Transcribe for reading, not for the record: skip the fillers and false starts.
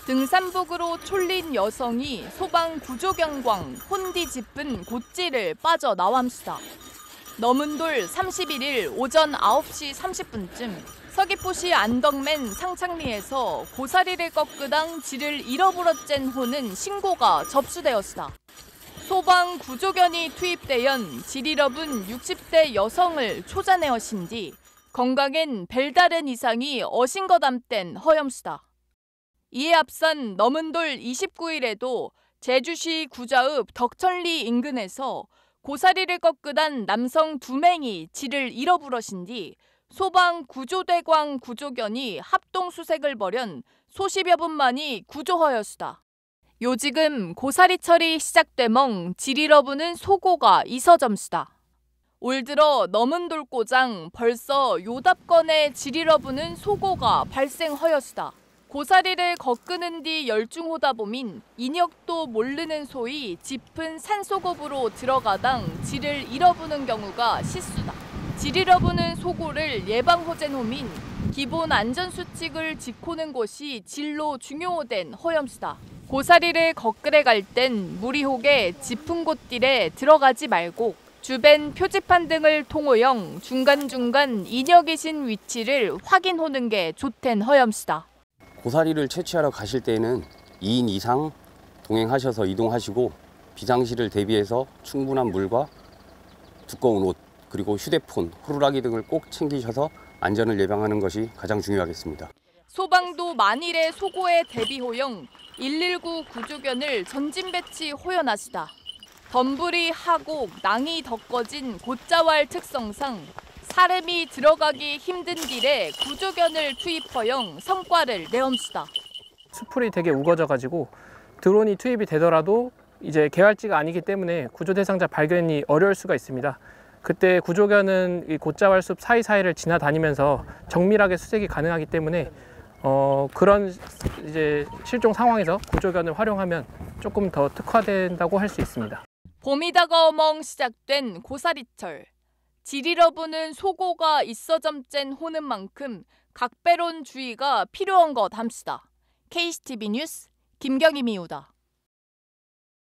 등산복으로 촐린 여성이 소방 구조경광 혼디 짚은 곧지를 빠져나왔습니다. 너문돌 31일 오전 9시 30분쯤 서귀포시 안덕맨 상창리에서 고사리를 꺾으당 지를 잃어버렸젠 호는 신고가 접수되었습니다. 소방 구조견이 투입되연 질 잃어본 60대 여성을 초자내어신 뒤 건강엔 별다른 이상이 어신 것 암땐 허염수다. 이에 앞선 너문돌 29일에도 제주시 구자읍 덕천리 인근에서 고사리를 꺾으단 남성 2명이 지를 잃어버려신 뒤 소방 구조대광 구조견이 합동수색을 벌연 소십여 분 만이 구조하였수다. 요지금 고사리철이 시작되멍 질 잃어부는 소고가 이서점수다. 올 들어 너문돌고장 벌써 요답건에 질 잃어부는 소고가 발생하였수다. 고사리를 꺾으는 뒤 열중호다 보민 인역도 모르는 소이 짚은 산소급으로 들어가당 질을 잃어부는 경우가 실수다. 질 잃어부는 소고를 예방호젠 호민 기본 안전수칙을 지코는 것이 진로 중요된 허염수다. 고사리를 꺾으래 갈 땐 무리혹에 짚은 곳길에 들어가지 말고 주변 표지판 등을 통호영 중간중간 인역이신 위치를 확인하는 게 좋댄 허염수다. 고사리를 채취하러 가실 때에는 2인 이상 동행하셔서 이동하시고 비상시를 대비해서 충분한 물과 두꺼운 옷 그리고 휴대폰, 호루라기 등을 꼭 챙기셔서 안전을 예방하는 것이 가장 중요하겠습니다. 소방도 만일의 소고에 대비호영 119 구조견을 전진 배치 호연하시다. 덤불이 하곡, 낭이 덮어진 곧자왈 특성상 사람이 들어가기 힘든 길에 구조견을 투입허영 성과를 내엄수다. 수풀이 되게 우거져가지고 드론이 투입이 되더라도 이제 개활지가 아니기 때문에 구조 대상자 발견이 어려울 수가 있습니다. 그때 구조견은 이 곧자왈 숲 사이사이를 지나다니면서 정밀하게 수색이 가능하기 때문에 그런 이제 실종 상황에서 구조견을 활용하면 조금 더 특화된다고 할 수 있습니다. 봄이 다가오멍 시작된 고사리철. 질 잃어부는 소고가 있어점젠 호는 만큼 각별한 주의가 필요한 것 함시다. KCTV 뉴스 김경임이오다.